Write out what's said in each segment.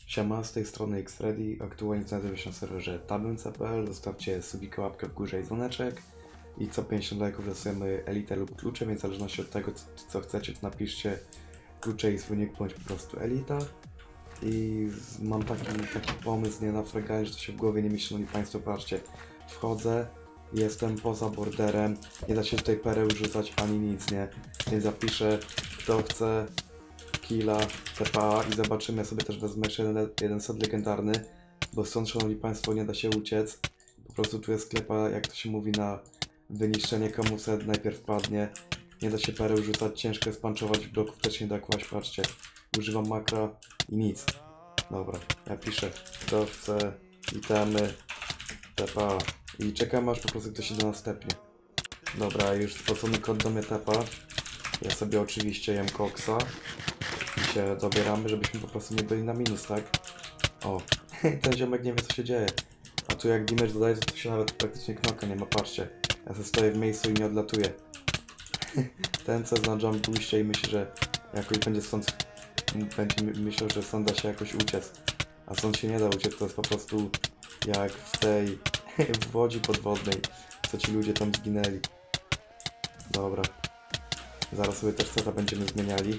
Siema, z tej strony Xready, aktualnie znajduję się na serwerze tabem.pl, zostawcie subika, łapkę w górze i dzwoneczek i co 50 lajków losujemy elitę lub klucze, więc w zależności od tego co chcecie, to napiszcie klucze i swój nick bądź po prostu elita. I mam taki pomysł, nie na fraganie, że to się w głowie nie mieści, no i Państwo patrzcie, wchodzę, jestem poza borderem, nie da się tutaj pereł rzucać ani nic, nie, więc zapiszę kto chce killa, TPA i zobaczymy, ja sobie też wezmę jeszcze jeden set legendarny, bo stąd, szanowni państwo, nie da się uciec. Po prostu tu jest sklepa, jak to się mówi, na wyniszczenie, komu set najpierw padnie. Nie da się pereł rzucać, ciężko jest punchować, bloków też nie da kłaść, patrzcie. Używam makra i nic. Dobra, ja piszę, kto chce itemy, TPA i czekam, aż po prostu ktoś idzie następnie. Dobra, już spłacony kod do mnie TPA. Ja sobie oczywiście jem koksa i się dobieramy, żebyśmy po prostu nie byli na minus, tak? O, ten ziomek nie wie co się dzieje. A tu jak damage dodaje, to się nawet praktycznie knoka nie ma, patrzcie. Ja sobie stoję w miejscu i nie odlatuję. Ten co zna jump booście i myśli, że jakoś będzie myślał, że stąd da się jakoś uciec. A stąd się nie da uciec, to jest po prostu jak w tej w łodzi podwodnej, co ci ludzie tam zginęli. Dobra. Zaraz sobie też seta będziemy zmieniali.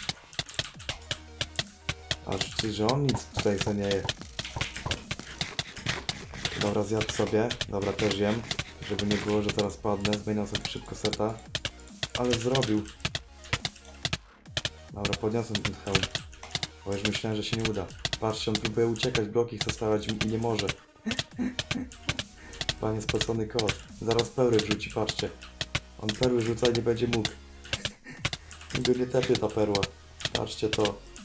A rzeczywiście, że on nic tutaj co nie je. Dobra, zjadł sobie. Dobra, też jem. Żeby nie było, że zaraz padnę. Zmieniam sobie szybko seta. Ale zrobił. Dobra, podniosłem ten hełm. Bo już myślałem, że się nie uda. Patrzcie, on próbuje uciekać, bloki chce stawiać i nie może. Panie spocony kot. Zaraz perły wrzuci, patrzcie. On perły rzuca i nie będzie mógł. Go nie tepie ta perła. Patrzcie to.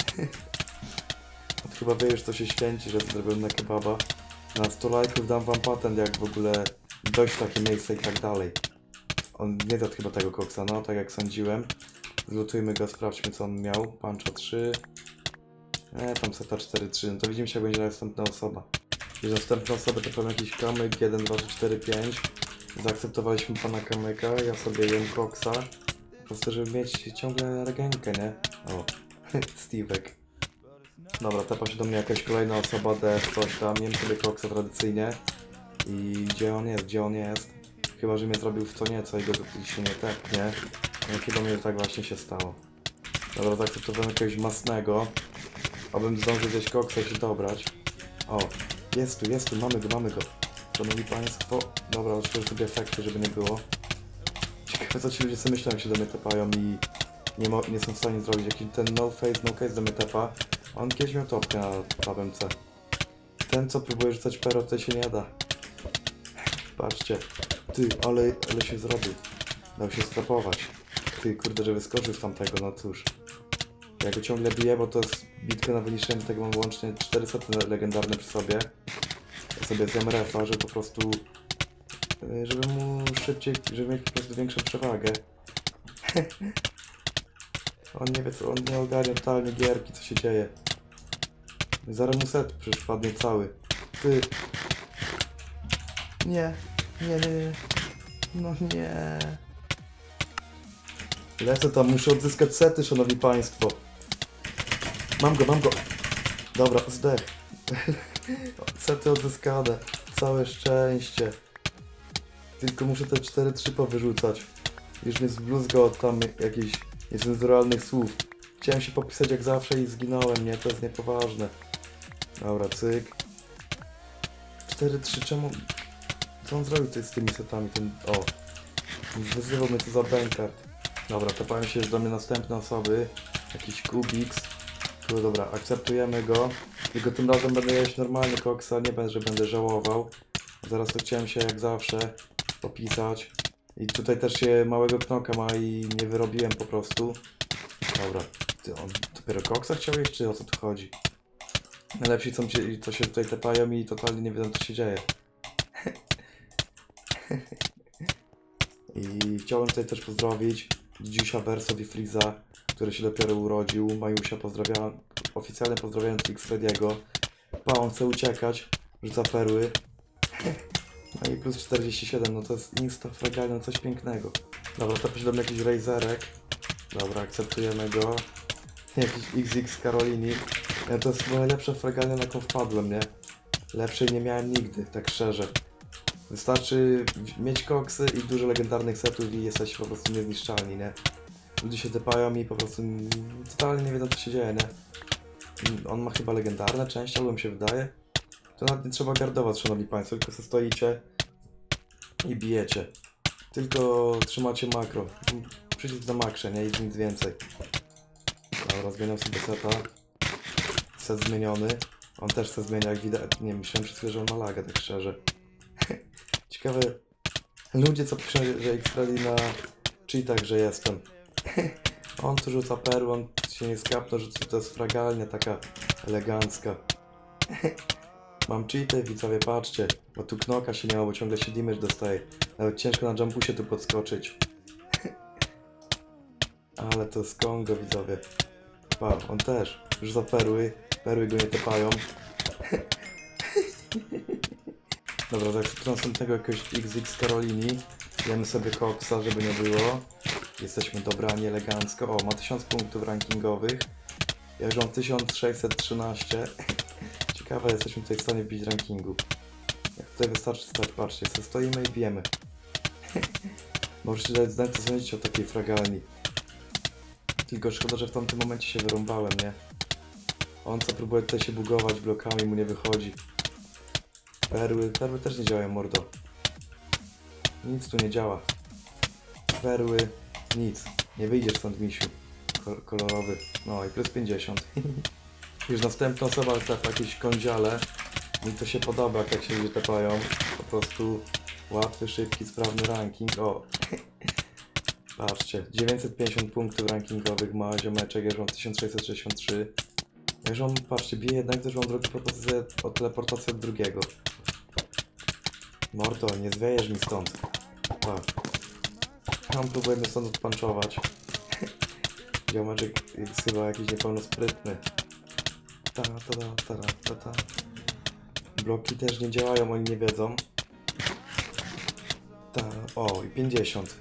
On chyba wie już co się święci, że zrobiłem na kebaba. Na 100 lajków dam wam patent, jak w ogóle dojść w takie miejsce i tak dalej. On nie zjadł chyba tego koksa, no tak jak sądziłem. Zlutujmy go, sprawdźmy co on miał. Puncha 3. Tam seta 4-3. No to widzimy się jak będzie następna osoba. Jeżeli następna osoba to powiem jakiś kamyk 1, 2, 3, 4, 5. Zaakceptowaliśmy pana kamyka, ja sobie jem koksa. Po prostu żeby mieć ciągle regenkę, nie? O, Steve'ek. Dobra, tepa się do mnie jakaś kolejna osoba, DF, coś tam, jem sobie koksa tradycyjnie. I gdzie on jest, gdzie on jest? Chyba, że mnie zrobił w to nieco i go się nie tepnie. No chyba mnie tak właśnie się stało. Dobra, zaakceptowałem jakiegoś masnego. Abym zdążył gdzieś koksa się dobrać. O, jest tu, mamy go. Szanowni państwo, dobra, otworzę sobie efekty, żeby nie było. Ciekawe co ci ludzie sobie myślą, jak się do mnie tepają i nie są w stanie zrobić. Jaki ten no face, no case do mnie tepa. On kiedyś miał topkę na tabem C. Ten co próbuje rzucać pero, to się nie da. Patrzcie. Ty, ale się zrobił. Dał się strapować. Ty, kurde, że wyskoczył z tamtego, no cóż. Ja go ciągle biję, bo to jest bitka na wyniszczenie, tego mam łącznie 400 legendarne przy sobie. Ja sobie zjem refa, żeby po prostu... żeby mu szybciej, żeby mieć po prostu większą przewagę. On nie wie co, on nie ogarnia totalnie gierki, co się dzieje. Zaraz mu set przypadnie cały. Ty. Nie. No nie. Lecę tam, muszę odzyskać sety, szanowni państwo. Mam go. Dobra, zdech. Sety odzyskane. Całe szczęście. Tylko muszę te 4-3 powyrzucać. Już mnie zbluzgało od tam jakichś niecenzuralnych słów. Chciałem się popisać jak zawsze i zginąłem, nie? To jest niepoważne. Dobra, cyk. 4-3, czemu... Co on zrobił z tymi setami? Ten... O. Wyzywał mnie to za bankart. Dobra, tepają się już do mnie następne osoby. Jakiś Kubiks. Tu, dobra, akceptujemy go. Tylko tym razem będę jeść normalnie koksa, nie będę, że będę żałował. Zaraz to chciałem się jak zawsze popisać. I tutaj też się małego knoka ma i nie wyrobiłem po prostu. Dobra, ty, on dopiero koksa chciał jeść, czy o co tu chodzi? Najlepsi są ci, to się tutaj tepają i totalnie nie wiedzą co się dzieje. I chciałem tutaj też pozdrowić Dziusia, Wersow i Freeza, który się dopiero urodził. Majusia pozdrawiam, oficjalnie pozdrawiam Xrediego. On chce uciekać, rzuca perły. No i plus 47, no to jest insta-fragalne, no coś pięknego. Dobra, to do mnie jakiś Razerek. Dobra, akceptujemy go. Jakiś XX Karolini. Ja to jest chyba najlepsza fragalnia, na jaką wpadłem, nie? Lepszej nie miałem nigdy, tak szczerze. Wystarczy mieć koksy i dużo legendarnych setów i jesteś po prostu niezniszczalni, nie? Ludzie się tepają i po prostu totalnie nie wiedzą, co się dzieje, nie? On ma chyba legendarne części, albo mi się wydaje. To nawet nie trzeba gardować, szanowni państwo, tylko sobie stoicie i bijecie. Tylko trzymacie makro. Przycisk na makrze, nie? I nic więcej. Dobra, zmieniam sobie seta. Set zmieniony. On też se zmienia, jak widać. Nie, myślałem przez chwilę, że on ma lagę, tak szczerze. Ciekawe, ludzie co piszą, że X-Freddy na cheatach, że jestem. On tu rzuca perły, on się nie skapnął, że to jest fragalnia taka elegancka. Mam cheaty, widzowie, patrzcie, bo tu knoka się nie ma, bo ciągle się damage dostaje. Nawet ciężko na jumpusie tu podskoczyć. Ale to jest Kongo, widzowie. Pa, on też rzuca perły, perły go nie tepają. Dobra, zaakceptuję następnego jakiegoś XX Karolini. Jemy sobie koksa, żeby nie było. Jesteśmy dobrani elegancko. O, ma 1000 punktów rankingowych. Ja już mam 1613. Ciekawe, jesteśmy tutaj w stanie wbić rankingu. Jak tutaj wystarczy stać, patrzcie, sobie stoimy i bijemy. Możecie dać znać, co sądzicie o takiej fragalni. Tylko szkoda, że w tamtym momencie się wyrąbałem, nie? On co próbuje tutaj się bugować blokami, mu nie wychodzi. Perły też nie działają, mordo. Nic tu nie działa. Perły, nic. Nie wyjdziesz stąd, misiu. Kolorowy. No i plus 50. Już następna osoba trafia jakieś kądziale. Mi to się podoba, jak się ludzie tapają. Po prostu łatwy, szybki, sprawny ranking. O! Patrzcie, 950 punktów rankingowych ma ziomeczek, ja już mam 1663. Ja już mam, patrzcie, bije jednak, też mam drogę propozycję o teleportację od drugiego. Mordo, nie zwiejesz mi stąd. Patrz. Tam próbujemy stąd odpanczować. Ziomeczek jest chyba jakiś niepełnosprytny. Ta. Bloki też nie działają, oni nie wiedzą. O, i 50.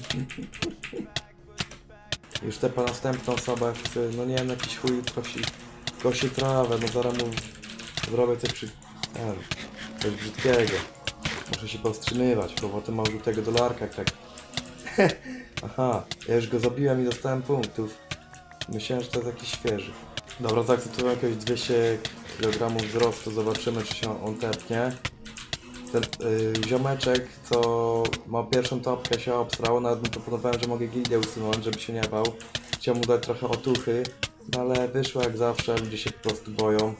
Już tepa następną osobę, no nie wiem, jakiś chuj kosi trawę, no zaraz mu zrobię coś brzydkiego. Muszę się powstrzymywać, bo potem mam do tego dolarka, tak. Aha, ja już go zabiłem i dostałem punktów. Myślałem, że to jest jakiś świeży. Dobra, zaakceptuję jakieś 200 kg wzrostu, zobaczymy, czy się on tepnie. Ten ziomeczek, co ma pierwszą topkę, się obstrał, nawet mu proponowałem, że mogę gildię usunąć, żeby się nie bał. Chciałem mu dać trochę otuchy, no ale wyszło jak zawsze, ludzie się po prostu boją.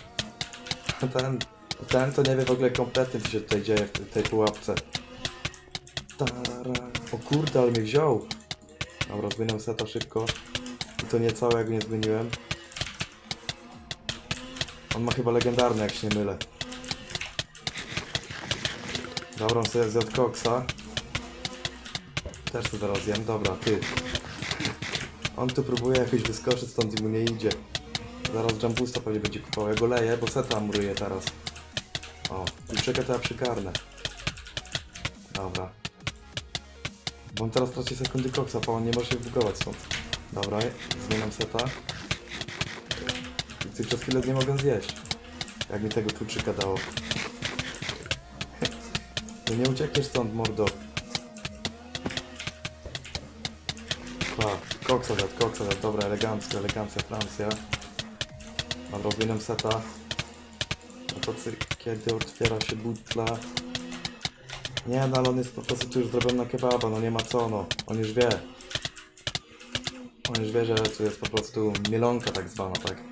Ten to nie wie w ogóle kompletnie, co się tutaj dzieje w tej pułapce. O kurde, ale mnie wziął. Dobra, zmieniam seta szybko. I to nie całe, jak nie zmieniłem. On ma chyba legendarny, jak się nie mylę. Dobra, on sobie zjadł koksa. Też to zaraz zjem. Dobra, ty. On tu próbuje jakoś wyskoczyć, stąd i mu nie idzie. Zaraz jumpusta pewnie będzie kupował. Ja go leję, bo seta amuruję teraz. O, kluczyka to ja przykarnę. Dobra. Bo on teraz traci sekundy koksa, bo on nie może się bugować stąd. Dobra, zmieniam seta. I przez chwilę nie mogę zjeść. Jak mi tego kluczyka dało. No nie uciekniesz stąd, mordo. Koksa zjadł, dobra, elegancja Francja. Dobra, zmieniam seta. No to kiedy otwiera się butla. Nie, no ale on jest po prostu tu już zrobiony na kebaba, no nie ma co, no. On już wie. On już wie, że tu jest po prostu mielonka tak zwana, tak?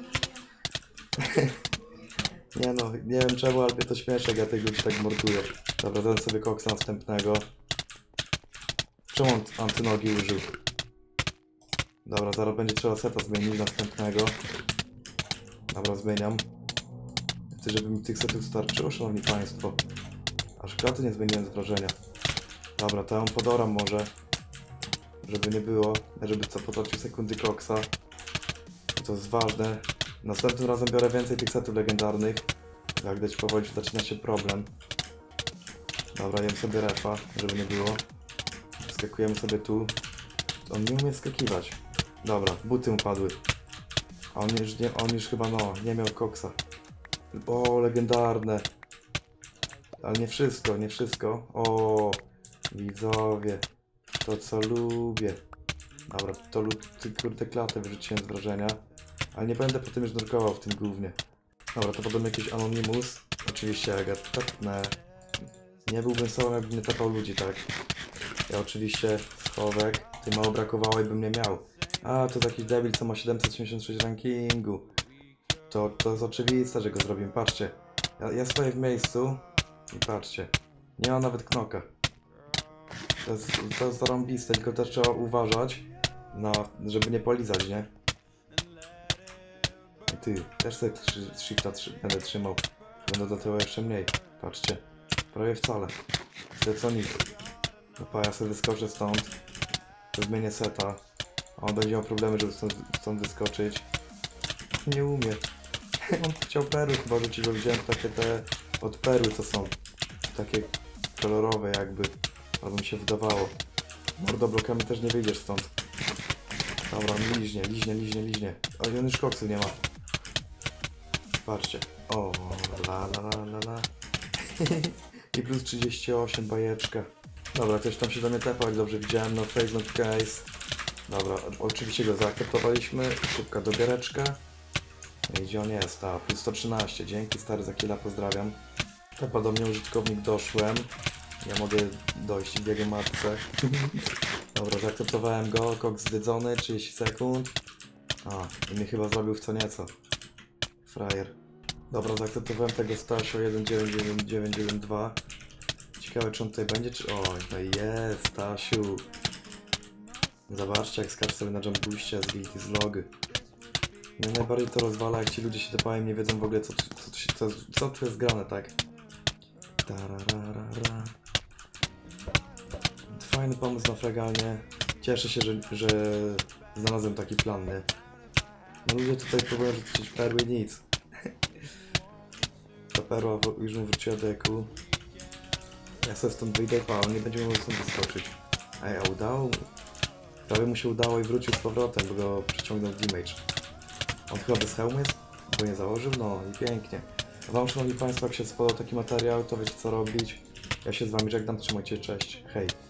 Nie no, nie wiem czemu, ale mnie to śmieszy, jak ja tych ludzi tak morduję. Dobra, dam sobie koksa następnego. Czemu on antynogi użył? Dobra, zaraz będzie trzeba seta zmienić następnego. Dobra, zmieniam. Chcę, żeby mi tych setów starczyło, szanowni państwo. Aż klaty nie zmieniłem z wrażenia. Dobra, to ja podoram może. Żeby nie było, żeby co potoczył sekundy koksa. To jest ważne. Następnym razem biorę więcej tych setów legendarnych. Jak widać powoli zaczyna się problem. Dobra, jem sobie refa, żeby nie było. Skakujemy sobie tu. On nie umie skakiwać. Dobra, buty mu padły. A on już chyba no, nie miał koksa. O, legendarne. Ale nie wszystko, nie wszystko. O, widzowie. To co lubię. Dobra, ty kurde klatę wyrzuciłem z wrażenia. Ale nie będę potem już nurkował w tym głównie. Dobra, to potem jakiś Anonymous. Oczywiście jak ja tepnę. Nie byłbym sobą, jakbym nie tepał ludzi, tak? Ja oczywiście schowek. Ty mało brakowało i bym nie miał. A, to jakiś debil, co ma 786 rankingu. To jest oczywiste, że go zrobimy. Patrzcie. Ja stoję w miejscu i patrzcie. Nie ma nawet knoka. To jest zarąbiste, tylko też trzeba uważać, żeby nie polizać, nie? I ty, też sobie shifta będę trzymał. Będę do tego jeszcze mniej. Patrzcie. Prawie wcale. Zleconi. No pa, ja sobie wyskoczę stąd. Zmienię seta. A on będzie miał problemy, żeby stąd wyskoczyć. Nie umie. On chciał perły chyba rzucić, bo widziałem takie te od perły, co są. Takie kolorowe jakby. Albo mi się wydawało. Mordoblokami też nie wyjdziesz stąd. Dobra, liźnie. O, on już koksu nie ma. Patrzcie. O, la. I plus 38, bajeczka. Dobra, ktoś tam się do mnie tepał, jak dobrze widziałem. No face, not case. Dobra, oczywiście go zaakceptowaliśmy. Szybka dobiereczka. I gdzie on jest? A, plus 113. Dzięki stary za killa, pozdrawiam. Tepa do mnie użytkownik, doszłem. Ja mogę dojść w jego matce. Dobra, zaakceptowałem go. Koks zjedzony, 30 sekund. A, i mnie chyba zrobił w co nieco. Frajer. Dobra, zaakceptowałem tego Stasio 199992. Ciekawe, czy on tutaj będzie, czy... Oj, no jest, Stasiu. Zobaczcie, jak skaczę sobie na jumpuście z logy. Mnie najbardziej to rozwala, jak ci ludzie się tepają, nie wiedzą w ogóle, co tu jest grane, tak? Tararara. Fajny pomysł na fragalnie. Cieszę się, że znalazłem taki plan, nie? No ludzie tutaj próbują rzucić perły, nic. Ta perła już mu wróciła do eku. Ja sobie stąd wyjdę, a on nie będzie mógł stąd wyskoczyć. Ej, a udało? Prawie mu się udało i wrócił z powrotem, bo go przyciągnął w damage. On chyba bez hełmu jest? Bo nie założył? No i pięknie. A wam, szanowni państwo, jak się spodobał taki materiał, to wiecie co robić. Ja się z wami żegnam, trzymajcie, cześć, hej.